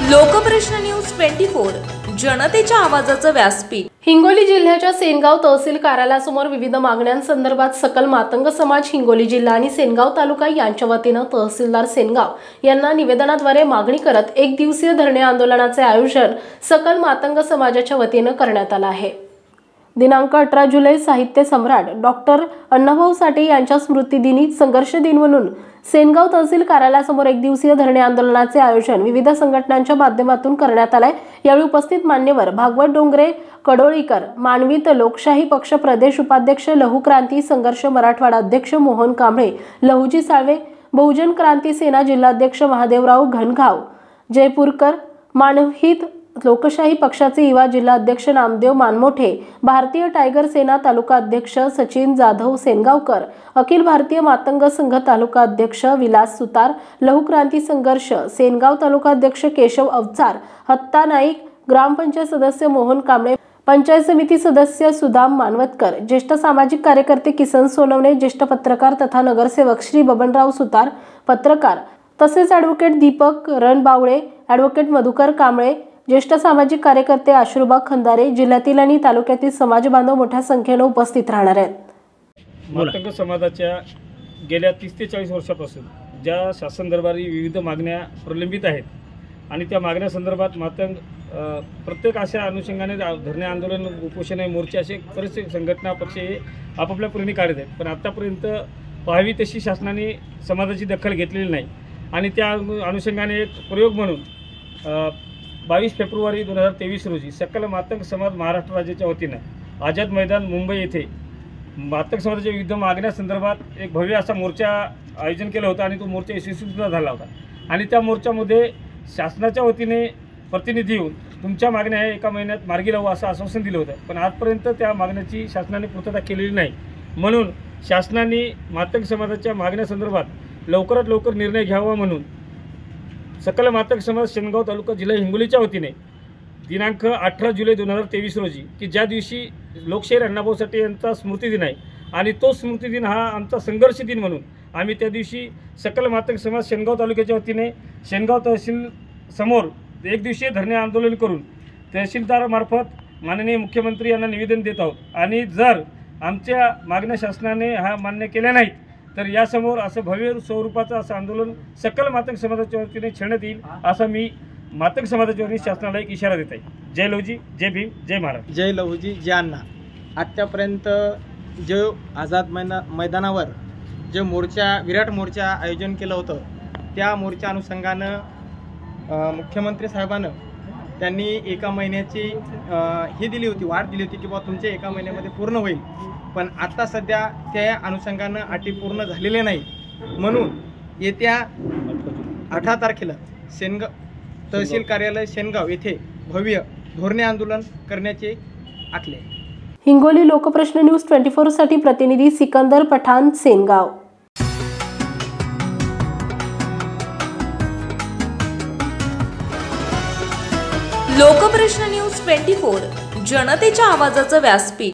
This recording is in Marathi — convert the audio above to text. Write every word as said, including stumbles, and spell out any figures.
लोकप्रश्न न्यूज ट्वेंटी फोर, जनतेच्या आवाजाचं व्यासपीठ। हिंगोली जिल्ह्याच्या सेनगाव तहसील कार्यालयासमोर विविध मागण्यांसंदर्भात सकल मातंग समाज हिंगोली जिल्हा आणि सेनगाव तालुका यांच्या वतीनं तहसीलदार सेनगाव यांना निवेदनाद्वारे मागणी करत एक दिवसीय धरणे आंदोलनाचे आयोजन सकल मातंग समाजाच्या वतीनं करण्यात आलं आहे। दिनांक अठरा जुलै साहित्य सम्राट डॉक्टर अण्णाभाऊ साठे यांच्या स्मृतिदिनी संघर्ष दिन म्हणून सेनगाव तहसील कार्यालयासमोर एक दिवसीय धरणे आंदोलनाचे आयोजन विविध संघटनांच्या माध्यमातून करण्यात आले। यावेळी उपस्थित मान्यवर भागवत डोंगरे कडोळीकर, मानवीत लोकशाही पक्ष प्रदेश उपाध्यक्ष लहू क्रांती संघर्ष मराठवाडा अध्यक्ष मोहन कांबळे, लहूजी साळवे, बहुजन क्रांती सेना जिल्हाध्यक्ष महादेवराव घनगाव जयपूरकर, मानवहित लोकशाही पक्षाचे युवा जिल्हा अध्यक्ष नामदेव मानमोठे, भारतीय टायगर सेना तालुका अध्यक्ष सचिन जाधव सेनगावकर, अखिल भारतीय मातंग संघ तालुका अध्यक्ष विलास सुतार, लहू क्रांती संघर्ष सेनगाव तालुका अध्यक्ष केशव अवचार, हत्ता नाईक, ग्रामपंचायत सदस्य मोहन कांबळे, पंचायत समिती सदस्य सुदाम मानवतकर, ज्येष्ठ सामाजिक कार्यकर्ते किसन सोनवणे, ज्येष्ठ पत्रकार तथा नगरसेवक श्री बबनराव सुतार, पत्रकार तसेच ॲडव्होकेट दीपक रणबावळे, ॲडव्होकेट मधुकर कांबळे, ज्येष्ठ सामाजिक कार्यकर्ते आश्रुबा खंदारे, जिल्ह्यातील आणि तालुक्यातील समाज बांधव मोठ्या संख्येने उपस्थित राहणार आहेत। मातंग समाजाच्या गेल्या तीस ते चाळीस वर्षापासून ज्या शासन दरबारी विविध मागण्या प्रलंबित आहेत आणि त्या मागण्या संदर्भात मातंग प्रत्येक अशा अनुषंगाने धरणे आंदोलन उपोषण मोर्चे असे बरेचसे संघटना पक्ष हे आपापल्या परीने काढत आहेत, पण आतापर्यंत पाहावी तशी शासनाने समाजाची दखल घेतलेली नाही आणि त्या अनुषंगाने एक प्रयोग म्हणून बावीस फेब्रुवारी दोन हजार तेवीस रोजी सकल मातंग समाज महाराष्ट्र राज्याच्या वतीनं आझाद मैदान मुंबई येथे मातंग समाजाच्या विविध मागण्यासंदर्भात एक भव्य असा मोर्चा आयोजन केलं होतं आणि तो मोर्चा यशस्वीसुद्धा झाला होता आणि त्या मोर्चामध्ये शासनाच्या वतीने प्रतिनिधी येऊन तुमच्या मागण्या हे एका महिन्यात मार्गी लावू असं आश्वासन दिलं होतं, पण आजपर्यंत त्या मागण्याची शासनाने पूर्तता केलेली नाही। म्हणून शासनाने मातंग समाजाच्या मागण्यासंदर्भात लवकरात लवकर निर्णय घ्यावा म्हणून सकल मातंग समाज सेनगाव तालुका जिल्हा हिंगोलीच्या वतीने दिनांक अठरा जुलै दोन हजार तेवीस रोजी की ज्या दिवशी लोकशाहीर अण्णाभाऊ साठे यांचा स्मृतिदिन आहे आणि तो स्मृतिदिन हा आमचा संघर्ष दिन म्हणून आम्ही त्या दिवशी सकल मातंग समाज सेनगाव तालुक्याच्या वतीने सेनगाव तहसील समोर एक दिवसीय धरणे आंदोलन करून तहसीलदारामार्फत माननीय मुख्यमंत्री यांना निवेदन देत आहोत आणि जर आमच्या मागण्या शासनाने हा मान्य केल्या नाहीत तर यासमोर असं भव्य स्वरूपाचं असं आंदोलन सकल मातंग समाजाच्या वतीने छेडण्यात येईल असा मी मातंग समाजाच्या वतीने शासनाला एक इशारा देत आहे। जय लहूजी, जय भीम, जय महाराष्ट्र। जय लहूजी, जय अण्णा। आत्तापर्यंत जो आझाद मैदा मैदानावर जे मोर्चा विराट मोर्चा आयोजन केलं होतं त्या मोर्चा अनुषंगानं मुख्यमंत्री साहेबांनं त्यांनी एका महिन्याची ही दिली होती वाढ दिली होती की बाबा तुमच्या एका महिन्यामध्ये पूर्ण होईल, पण आता सध्या त्या अनुषंगानं अटी पूर्ण झालेल्या नाही म्हणून येत्या अठरा तारखेला सेनगाव तहसील कार्यालय सेनगाव येथे भव्य धोरणे आंदोलन करण्याचे आखले। Hingoli Lokprashna news twenty four साठी प्रतिनिधी Sikandar Pathan, Sengaon. Lokprashna news twenty four, जनतेच्या आवाजाचं व्यासपीठ।